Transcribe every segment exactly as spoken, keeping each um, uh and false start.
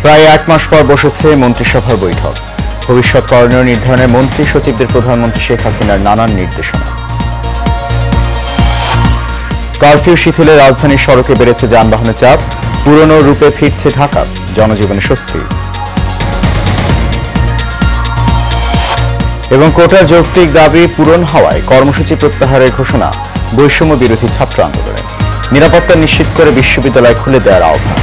প্রায় এক মাস পর বসেছে মন্ত্রিসভার বৈঠক। ভবিষ্যৎ করণীয় নির্ধারণে মন্ত্রী সচিবদের প্রধানমন্ত্রী শেখ হাসিনার নানান নির্দেশনা। কারফিউ শিথিলে রাজধানীর সড়কে বেড়েছে যানবাহনের চাপ, পুরনো রূপে ফিরছে ঢাকা, জনজীবনে স্বস্তি। এবং কোটার যৌক্তিক দাবি পূরণ হওয়ায় কর্মসূচি প্রত্যাহারের ঘোষণা বৈষম্য বিরোধী ছাত্র আন্দোলনে। নিরাপত্তা নিশ্চিত করে বিশ্ববিদ্যালয় খুলে দেওয়ার আহ্বান।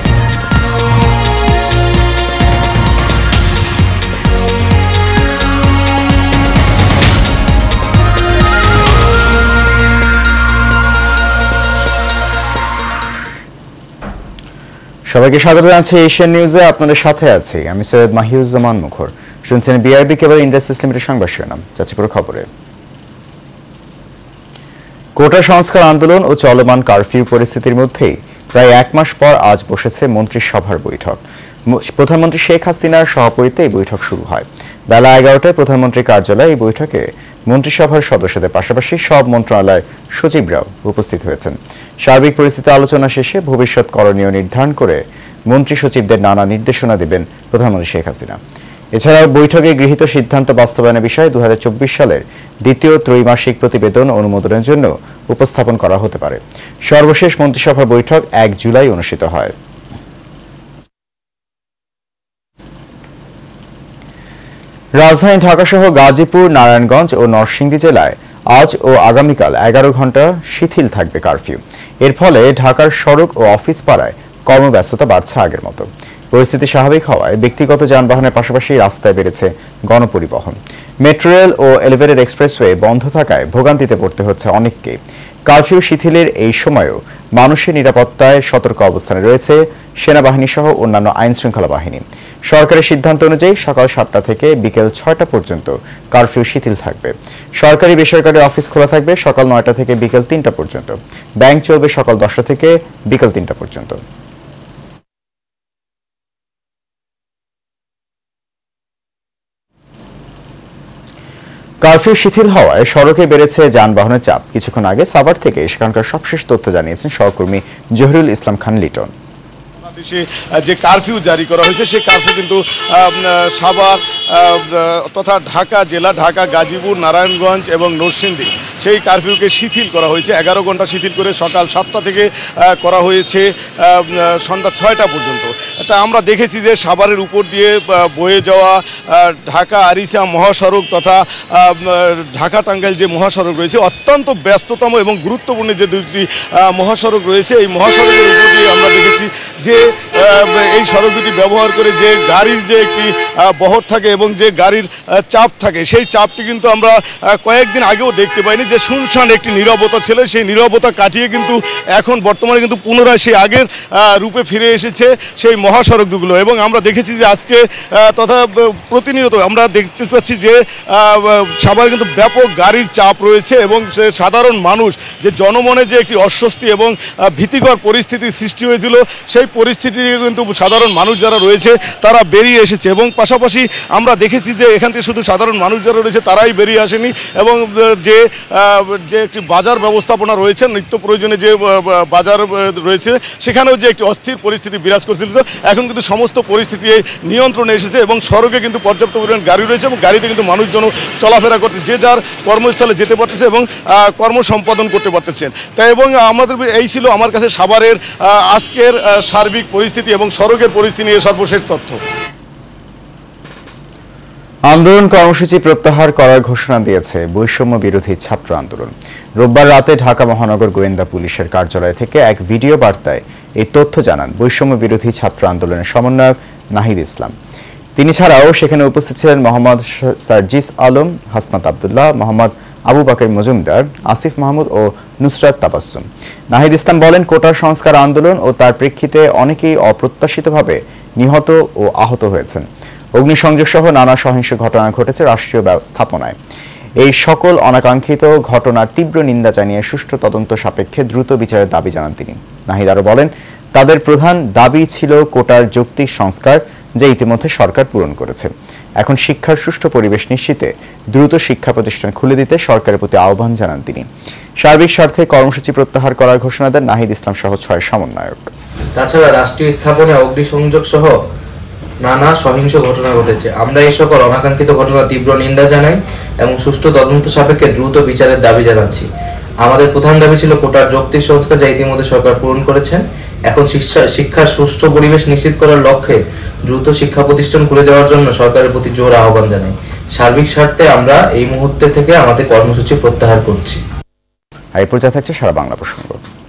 সবাইকে স্বাগত জানাচ্ছি এশিয়ান নিউজে। আপনাদের সাথে আছি আমি সৈয়দ মাহিউজ্জামান মুখর। শুনছেন বিআরবি কেবল ইন্ডাস্ট্রিজ লিমিটেড সংবাদ শিরোনাম। যাচ্ছি পুরো খবরে। কোটা সংস্কার আন্দোলন ও চলমান কারফিউ পরিস্থিতির মধ্যেই প্রায় এক মাস পর আজ বসেছে মন্ত্রিসভার বৈঠক। প্রধানমন্ত্রী শেখ হাসিনার সভাপতিত্বে এই বৈঠক শুরু হয়। বেলা এগারোটায় প্রধানমন্ত্রীর কার্যালয়ে এই বৈঠকে মন্ত্রিসভার সদস্যদের পাশাপাশি সব মন্ত্রণালয়ের সচিবরাও উপস্থিত হয়েছেন। সার্বিক পরিস্থিতি আলোচনা শেষে ভবিষ্যৎ করণীয় নির্ধারণ করে মন্ত্রী সচিবদের নানা নির্দেশনা দেবেন প্রধানমন্ত্রী শেখ হাসিনা। এছাড়াও বৈঠকে গৃহীত সিদ্ধান্ত বাস্তবায়নের বিষয়ে দু হাজার চব্বিশ সালের দ্বিতীয় ত্রৈমাসিক প্রতিবেদন অনুমোদনের জন্য উপস্থাপন করা হতে পারে। সর্বশেষ মন্ত্রিসভার বৈঠক এক জুলাই অনুষ্ঠিত হয়। রাজধানী ঢাকাসহ গাজীপুর, নারায়ণগঞ্জ ও নরসিংদী জেলায় আজ ও আগামীকাল এগারো ঘন্টা শিথিল থাকবে কারফিউ। এর ফলে ঢাকার সড়ক ও অফিস পাড়ায় কর্মব্যস্ততা বাড়ছে আগের মতো। পরিস্থিতি স্বাভাবিক হওয়ায় ব্যক্তিগত যানবাহনের পাশাপাশি রাস্তায় বেড়েছে গণপরিবহন। মেট্রো রেল ও এলিভেটেড এক্সপ্রেসওয়ে বন্ধ থাকায় ভোগান্তিতে পড়তে হচ্ছে অনেককে। কারফিউ শিথিলের এই সময়েও মানুষের নিরাপত্তায় সতর্ক অবস্থানে রয়েছে সেনাবাহিনী সহ অন্যান্য আইনশৃঙ্খলা বাহিনী। সরকারের সিদ্ধান্ত অনুযায়ী সকাল সাতটা থেকে বিকেল ছয়টা পর্যন্ত কারফিউ শিথিল থাকবে। সরকারি বেসরকারি অফিস খোলা থাকবে সকাল নয়টা থেকে বিকেল তিনটা পর্যন্ত। ব্যাংক চলবে সকাল দশটা থেকে বিকেল তিনটা পর্যন্ত। কারফিউ শিথিল হওয়ায় সড়কে বেড়েছে যানবাহনের চাপ। কিছুক্ষণ আগে সাভার থেকে সেখানকার সবশেষ তথ্য জানিয়েছেন সহকর্মী জহিরুল ইসলাম খান লিটন। দেশে যে কারফিউ জারি করা হয়েছে সেই কারফিউ কিন্তু সাভার তথা ঢাকা জেলা, ঢাকা, গাজীপুর, নারায়ণগঞ্জ এবং নরসিংদী সেই কারফিউকে শিথিল করা হয়েছে। এগারো ঘন্টা শিথিল করে সকাল সাতটা থেকে করা হয়েছে সন্ধ্যা ছয়টা পর্যন্ত। তা আমরা দেখেছি যে সাভারের উপর দিয়ে বয়ে যাওয়া ঢাকা আরিচা মহাসড়ক তথা ঢাকা টাঙ্গাইল যে মহাসড়ক রয়েছে অত্যন্ত ব্যস্ততম এবং গুরুত্বপূর্ণ যে দুটি মহাসড়ক রয়েছে এই মহাসড়কের উপর দিয়ে আমরা দেখেছি যে এই সড়ক দুটি ব্যবহার করে যে গাড়ির যে একটি বহর থাকে এবং যে গাড়ির চাপ থাকে সেই চাপটি কিন্তু আমরা কয়েকদিন আগেও দেখতে পাইনি, যে শুনশান একটি নীরবতা ছিল। সেই নীরবতা কাটিয়ে কিন্তু এখন বর্তমানে কিন্তু পুনরায় সেই আগের রূপে ফিরে এসেছে সেই মহাসড়কগুলো। এবং আমরা দেখেছি যে আজকে তথা প্রতিনিয়ত আমরা দেখতে পাচ্ছি যে সাভারে কিন্তু ব্যাপক গাড়ির চাপ রয়েছে এবং সে সাধারণ মানুষ যে জনমনে যে একটি অস্বস্তি এবং ভীতিকর পরিস্থিতির সৃষ্টি হয়েছিল সেই পরিস্থিতি থেকে কিন্তু সাধারণ মানুষ যারা রয়েছে তারা বেরিয়ে এসেছে। এবং পাশাপাশি আমরা দেখেছি যে এখান থেকে শুধু সাধারণ মানুষ যারা রয়েছে তারাই বেরিয়ে আসেনি এবং যে যে একটি বাজার ব্যবস্থাপনা রয়েছে, নিত্য প্রয়োজনে যে বাজার রয়েছে সেখানেও যে একটি অস্থির পরিস্থিতি বিরাজ করছিল, এখন কিন্তু সমস্ত পরিস্থিতি নিয়ন্ত্রণে এসেছে এবং সড়কে কিন্তু পর্যাপ্ত পরিমাণ গাড়ি রয়েছে এবং গাড়িতে কিন্তু মানুষজন চলাফেরা করতে যে যার কর্মস্থলে যেতে পারতেছে এবং কর্ম সম্পাদন করতে পারতেছেন। তাই এবং আমাদের এই ছিল আমার কাছে সাভারের আজকের সার্বিক পরিস্থিতি এবং সড়কের পরিস্থিতি নিয়ে সর্বশেষ তথ্য। আন্দোলন কর্মসূচি প্রত্যাহার করার ঘোষণা দিয়েছে বৈষম্য বিরোধী ছাত্র আন্দোলন। রোববার রাতে ঢাকা মহানগর গোয়েন্দা পুলিশের কার্যালয় থেকে এক ভিডিও বার্তায় এই তথ্য জানান বৈষম্য বিরোধী ছাত্র আন্দোলনের সমন্বয়ক নাহিদ ইসলাম। তিনি ছাড়াও সেখানে উপস্থিত ছিলেন মোহাম্মদ সার্জিস আলম, হাসনাত আবদুল্লাহ, মোহাম্মদ আবু বাকের মজুমদার, আসিফ মাহমুদ ও নুসরাত তাবাসসুম। নাহিদ ইসলাম বলেন, কোটার সংস্কার আন্দোলন ও তার প্রেক্ষিতে অনেকেই অপ্রত্যাশিতভাবে নিহত ও আহত হয়েছেন। অগ্নিসংযোগ সহ নানা সহিংস ঘটনা ঘটেছে রাষ্ট্রীয় ব্যবস্থাপনায়। এই সকল অনাকাঙ্ক্ষিত ঘটনার তীব্র নিন্দা জানিয়ে সুষ্ঠু তদন্ত সাপেক্ষে দ্রুত বিচারের দাবি জানান তিনি। নাহিদ আরও বলেন, তাদের প্রধান দাবি ছিল কোটার যৌক্তিক সংস্কার, যা ইতিমধ্যে সরকার পূরণ করেছে। এখন শিক্ষার সুষ্ঠু পরিবেশ নিশ্চিতে দ্রুত শিক্ষা প্রতিষ্ঠান খুলে দিতে সরকারের প্রতি আহ্বান জানান তিনি। সার্বিক স্বার্থে কর্মসূচি প্রত্যাহার করার ঘোষণা দেন নাহিদ ইসলাম সহ ছয় সমন্বয়ক। তাছাড়া রাষ্ট্রীয় স্থাপনায় অগ্নিসংযোগ সহ নানা সহিংস ঘটনা ঘটেছে। আমরা এই সকল অনাকাঙ্ক্ষিত ঘটনার তীব্র নিন্দা জানাই এবং সুষ্ঠু তদন্ত সাপেক্ষে দ্রুত বিচারের দাবি জানাচ্ছি। আমাদের প্রধান দাবি ছিল কোটার যৌক্তিক সংস্কার, যা ইতিমধ্যে সরকার পূরণ করেছেন। এখন শিক্ষার সুষ্ঠু পরিবেশ নিশ্চিত করার লক্ষ্যে দ্রুত শিক্ষা প্রতিষ্ঠান খুলে দেওয়ার জন্য সরকারের প্রতি জোর আহ্বান জানাই। সার্বিক স্বার্থে আমরা এই মুহূর্তে থেকে আমাদের কর্মসূচি প্রত্যাহার করছি। এই পর্যায়ে থাকছে সারা বাংলা প্রসঙ্গ।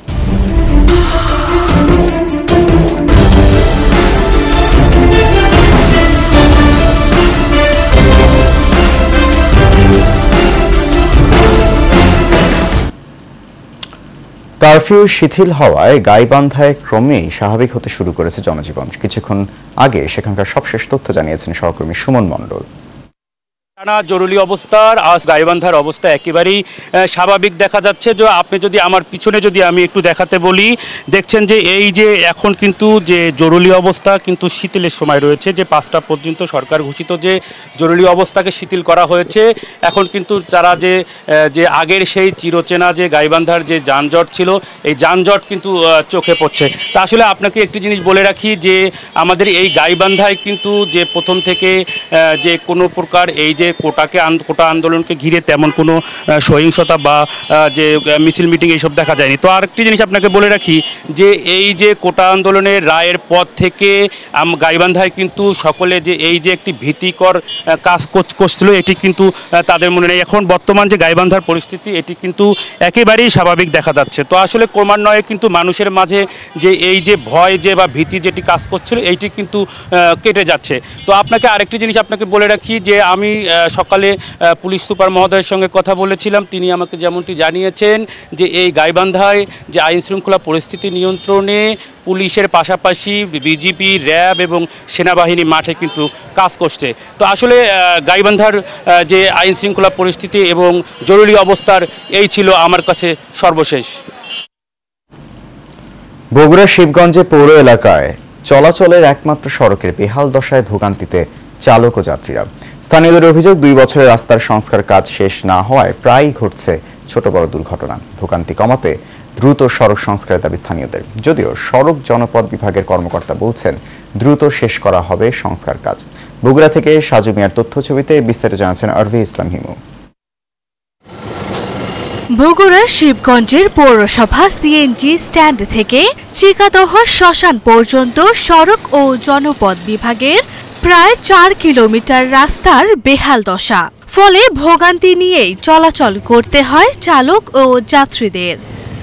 কারফিউ শিথিল হওয়ায় গাইবান্ধায় ক্রমেই স্বাভাবিক হতে শুরু করেছে জনজীবন। কিছুক্ষণ আগে সেখানকার সবশেষ তথ্য জানিয়েছেন সহকর্মী সুমন মণ্ডল। টানা জরুরি অবস্থার আজ গাইবান্ধার অবস্থা একেবারেই স্বাভাবিক দেখা যাচ্ছে। যে আপনি যদি আমার পিছনে যদি আমি একটু দেখাতে বলি, দেখছেন যে এই যে এখন কিন্তু যে জরুরি অবস্থা কিন্তু শিথিলের সময় রয়েছে, যে পাঁচটা পর্যন্ত সরকার ঘোষিত যে জরুরি অবস্থাকে শিথিল করা হয়েছে। এখন কিন্তু তারা যে যে আগের সেই চিরচেনা যে গাইবান্ধার যে যানজট ছিল, এই যানজট কিন্তু চোখে পড়ছে। তা আসলে আপনাকে একটি জিনিস বলে রাখি যে আমাদের এই গাইবান্ধায় কিন্তু যে প্রথম থেকে যে কোনো প্রকার এই যে কোটাকে কোটা আন্দোলনকে ঘিরে তেমন কোনো সহিংসতা বা যে মিছিল মিটিং এইসব দেখা যায়নি। তো আরেকটি জিনিস আপনাকে বলে রাখি যে এই যে কোটা আন্দোলনের রায়ের পর থেকে গাইবান্ধায় কিন্তু সকলে যে এই যে একটি ভীতিকর কাজ করছিল, এটি কিন্তু তাদের মনে নেই। এখন বর্তমান যে গাইবান্ধার পরিস্থিতি, এটি কিন্তু একেবারেই স্বাভাবিক দেখা যাচ্ছে। তো আসলে ক্রমান্বয়ে কিন্তু মানুষের মাঝে যে এই যে ভয় যে বা ভীতি যেটি কাজ করছিল, এইটি কিন্তু কেটে যাচ্ছে। তো আপনাকে আরেকটি জিনিস আপনাকে বলে রাখি যে আমি সকালে পুলিশ সুপার মহোদয়ের সঙ্গে কথা বলেছিলাম। তিনি আমাকে যেমনটি জানিয়েছেন যে এই গাইবান্ধায় যে আইন শৃঙ্খলা পরিস্থিতি নিয়ন্ত্রণে পুলিশের পাশাপাশি বিজিবি, র্যাব এবং সেনাবাহিনী মাঠে কিন্তু কাজ করছে। তো আসলে গাইবান্ধার যে আইন শৃঙ্খলা পরিস্থিতি এবং জরুরি অবস্থার এই ছিল আমার কাছে সর্বশেষ। বগুড়া শিবগঞ্জে পৌর এলাকায় চলাচলের একমাত্র সড়কের বেহাল দশায় ভোগান্তিতে চালক ও যাত্রীরা। স্থানীয়দের অভিযোগ, দুই বছরের রাস্তার সংস্কার কাজ শেষ না হওয়ায় প্রায়ই ঘটছে ছোট বড় দুর্ঘটনা। ভোগান্তি কমাতে দ্রুত সড়ক সংস্কারের দাবি স্থানীয়দের। যদিও সড়ক জনপথ বিভাগের কর্মকর্তা বলছেন দ্রুত শেষ করা হবে সংস্কার কাজ। বগুড়া থেকে সাজু মিয়ার তথ্য ছবিতে বিস্তারিত জানাচ্ছেন আরভি ইসলাম হিমু। বগুড়ার শিবগঞ্জের পৌরসভা সিএনজি স্ট্যান্ড থেকে চিকাদহ শ্মশান পর্যন্ত সড়ক ও জনপথ বিভাগের প্রায় চার কিলোমিটার রাস্তার বেহাল দশা। ফলে ভোগান্তি নিয়েই চলাচল করতে হয় চালক ও যাত্রীদের।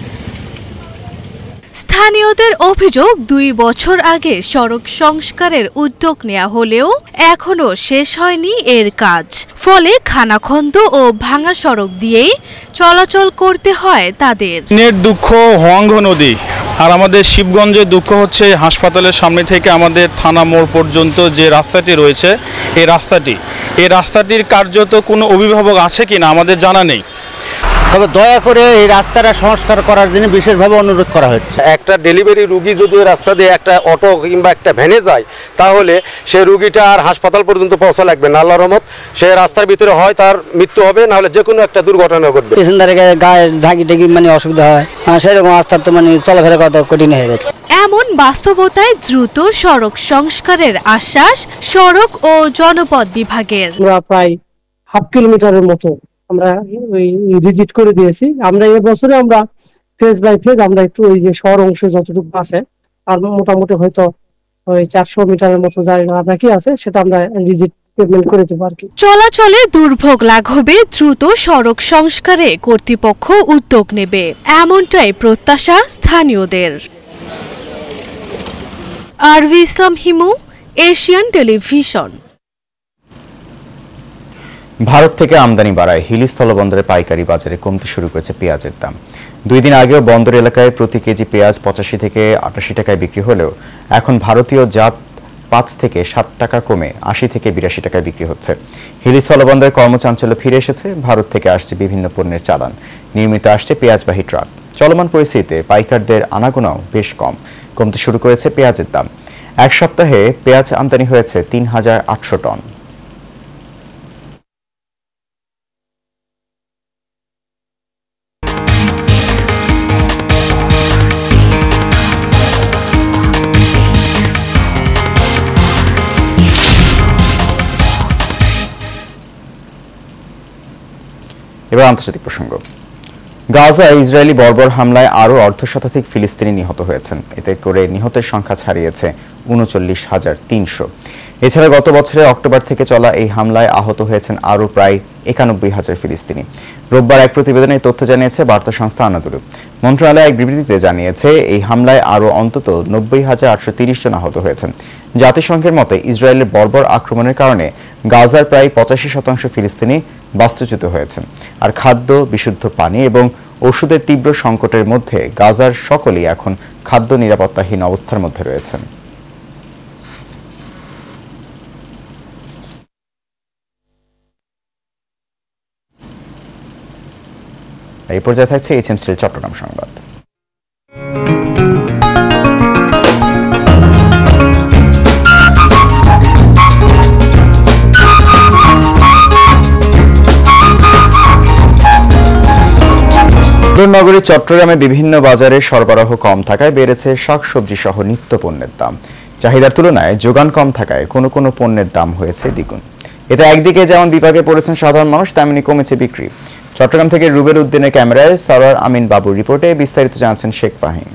স্থানীয়দের অভিযোগ, দুই বছর আগে সড়ক সংস্কারের উদ্যোগ নেওয়া হলেও এখনো শেষ হয়নি এর কাজ। ফলে খানাখন্দ ও ভাঙা সড়ক দিয়েই চলাচল করতে হয় তাদের। দিনের দুঃখ হোয়াংঘ নদী, আর আমাদের শিবগঞ্জের দুঃখ হচ্ছে হাসপাতালের সামনে থেকে আমাদের থানা মোড় পর্যন্ত যে রাস্তাটি রয়েছে, এই রাস্তাটি এই রাস্তাটির কার্যত কোনো অভিভাবক আছে কিনা আমাদের জানা নেই। তবে দয়া করে এই রাস্তাটা সংস্কার করার জন্য বিশেষভাবে অনুরোধ করা হচ্ছে। একটা ডেলিভারি রুগী যদি ওই রাস্তা দিয়ে একটা অটো কিংবা একটা ভ্যানে যায়, তাহলে সে রুগীটা আর হাসপাতাল পর্যন্ত পৌঁছা লাগবে না। আল্লাহর রহমত সে রাস্তার ভিতরে হয় তার মৃত্যু হবে, নাহলে যে কোনো একটা দুর্ঘটনা ঘটবে। পেছনদারে গায়ে ঝাঁকি টাকি মানে অসুবিধা হয়, সেরকম রাস্তার তো মানে চলাফেরা করা কঠিন হয়ে যাচ্ছে। এমন বাস্তবতায় দ্রুত সড়ক সংস্কারের আশ্বাস সড়ক ও জনপথ বিভাগের। আমরা প্রায় হাফ কিলোমিটারের মতো আমরা ওই ভিজিট করে দিয়েছি। আমরা এবছরে আমরা ফেজ বাই ফেজ আমরা একটু ওই যে শহর অংশে যতটুকু আছে আর মোটামুটি হয়তো ওই চারশো মিটারের মতো জায়গা বাকি আছে, সেটা আমরা ভিজিট পেমেন্ট করে দেবো আর কি। চলাচলে দুর্ভোগ লাঘবে দ্রুত সড়ক সংস্কারে কর্তৃপক্ষ উদ্যোগ নেবে, এমনটাই প্রত্যাশা স্থানীয়দের। আরভি ইসলাম হিমু, এশিয়ান টেলিভিশন। ভারত থেকে আমদানি বাড়ায় হিলি স্থলবন্দরে পাইকারি বাজারে কমতে শুরু করেছে পেঁয়াজের দাম। দুই দিন আগেও বন্দর এলাকায় প্রতি কেজি পেঁয়াজ পঁচাশি থেকে আটাশি টাকায় বিক্রি হলেও এখন ভারতীয় জাত পাঁচ থেকে সাত টাকা কমে আশি থেকে বিরাশি টাকায় বিক্রি হচ্ছে। হিলি স্থলবন্দরে কর্মচাঞ্চল্য ফিরে এসেছে। ভারত থেকে আসছে বিভিন্ন পণ্যের চালান, নিয়মিত আসছে পেঁয়াজবাহী ট্রাক। চলমান পরিস্থিতিতে পাইকারদের আনাগোনাও বেশ কম, কমতে শুরু করেছে পেঁয়াজের দাম। এক সপ্তাহে পেঁয়াজ আমদানি হয়েছে তিন হাজার আটশো টন। এবার আন্তর্জাতিক প্রসঙ্গ। গাজায় ইসরায়েলি বর্বর হামলায় আরও অর্ধ শতাধিক ফিলিস্তিনি নিহত হয়েছেন। এতে করে নিহতের সংখ্যা ছাড়িয়েছে উনচল্লিশ হাজার তিনশো। এছাড়া গত বছরের অক্টোবর থেকে চলা এই হামলায় আহত হয়েছেন আরও প্রায় একানব্বই হাজার ফিলিস্তিনি। রোববার এক প্রতিবেদনে এই তথ্য জানিয়েছে বার্তা সংস্থা আনাদোলু। মন্ত্রণালয় এক বিবৃতিতে জানিয়েছে এই হামলায় আরও অন্তত নব্বই হাজার আটশো তিরিশ জন আহত হয়েছেন। জাতিসংঘের মতে ইসরায়েলের বর্বর আক্রমণের কারণে গাজার প্রায় পঁচাশি শতাংশ ফিলিস্তিনি বাস্তুচ্যুত হয়েছেন। আর খাদ্য, বিশুদ্ধ পানি এবং ওষুধের তীব্র সংকটের মধ্যে গাজার সকলেই এখন খাদ্য নিরাপত্তাহীন অবস্থার মধ্যে রয়েছেন। এই পর্যায়ে থাকছে এইচএম স্টিল চট্টগ্রাম সংবাদ। নগরী চট্টগ্রামে বিভিন্ন বাজারে সরবরাহ কম থাকায় বেড়েছে শাকসবজি সহ নিত্য পণ্যের দাম। চাহিদার তুলনায় যোগান কম থাকায় কোনো কোনো পণ্যের দাম হয়েছে দ্বিগুণ। এতে একদিকে যেমন বিপাকে পড়েছেন সাধারণ মানুষ, তেমনি কমেছে বিক্রি। চট্টগ্রাম থেকে রুবেল উদ্দিনের ক্যামেরায় সারার আমিন বাবুর রিপোর্টে বিস্তারিত জানাচ্ছেন শেখ ফাহিম।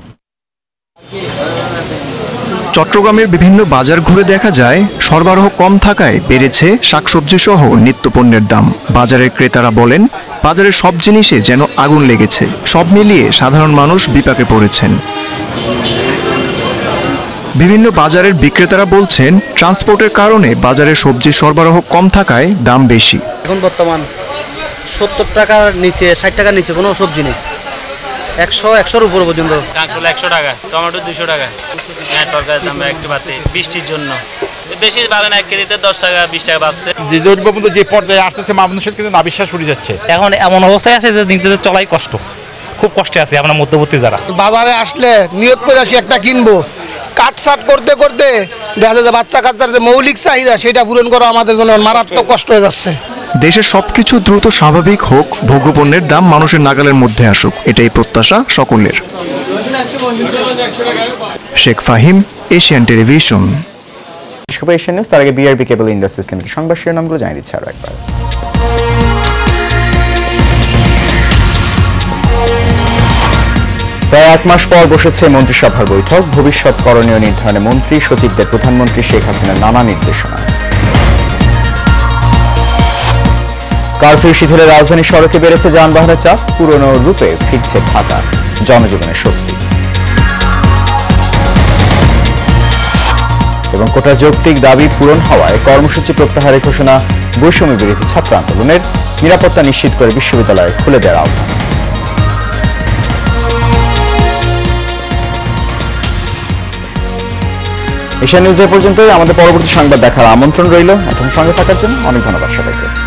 চট্টগ্রামের বিভিন্ন বাজার ঘুরে দেখা যায় সরবরাহ কম থাকায় বেড়েছে শাকসবজি সহ নিত্যপণ্যের দাম। বাজারের ক্রেতারা বলেন, বাজারের সব জিনিসে যেন আগুন লেগেছে। সব মিলিয়ে সাধারণ মানুষ বিপাকে পড়েছেন। বিভিন্ন বাজারের বিক্রেতারা বলছেন, ট্রান্সপোর্টের কারণে বাজারে সবজির সরবরাহ কম থাকায় দাম বেশি। এখন বর্তমান সত্তর টাকার নিচে, ষাট টাকার নিচে কোনো সবজি নেই। একশো একশোর উপর পর্যন্ত। কাঁকরোল একশো টাকা, টমেটো দুশো টাকা, হ্যাঁ তরকারির দাম একটু বাড়তে বৃষ্টির জন্য বেশি বাড়ে না, এক কেজিতে দশ টাকা বিশ টাকা বাড়ছে। যে দ্রব্যমূল্য যে পর্যায়ে আসতেছে মানুষের কিন্তু নাবিশ্বাস উঠে যাচ্ছে। এখন এমন অবস্থায় আছে যে দিনতে চলাই কষ্ট, খুব কষ্টে আছে আমরা মধ্যবর্তী যারা। বাজারে আসলে নিয়োগ করে আসি একটা কিনবো, কাটসাট করতে করতে দেখা যায় বাচ্চা কাচ্চার যে মৌলিক চাহিদা সেটা পূরণ করা আমাদের জন্য মারাত্মক কষ্ট হয়ে যাচ্ছে। দেশের সবকিছু দ্রুত স্বাভাবিক হোক, ভোগ্যপণ্যের দাম মানুষের নাগালের মধ্যে আসুক, এটাই প্রত্যাশা সকলের। Sheikh Fahim, Asian television. Asian news. তার আগে বিআরবি কেবল ইন্ডাস্ট্রিজ লিমিটেড সংবাদ শিরোনামগুলো জানিয়ে দিচ্ছে আরো একবার। প্রায় এক মাস পর বসেছে মন্ত্রিসভার বৈঠক। ভবিষ্যৎ করণীয় নির্ধারণে মন্ত্রী সচিবদের প্রধানমন্ত্রী শেখ হাসিনার নানা নির্দেশনা। কারফিউ শিথিলে রাজধানী সড়কে বেড়েছে যানবাহনের চাপ। পুরনো রূপে ফিরছে ঢাকা, জনজীবনের স্বস্তি। এবং কোটা যৌক্তিক দাবি পূরণ হওয়ায় কর্মসূচি প্রত্যাহারের ঘোষণা বৈষম্য বিরোধী ছাত্র আন্দোলনের। নিরাপত্তা নিশ্চিত করে বিশ্ববিদ্যালয় খুলে দেওয়ার আহ্বান। এশিয়ান নিউজ এ পর্যন্তই। আমাদের পরবর্তী সংবাদ দেখার আমন্ত্রণ রইল। এখন সঙ্গে থাকার জন্য অনেক ধন্যবাদ সবাইকে।